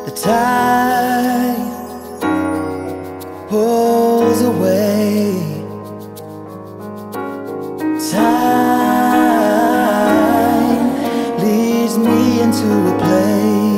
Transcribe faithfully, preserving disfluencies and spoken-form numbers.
The tide pulls away. Time leads me into a place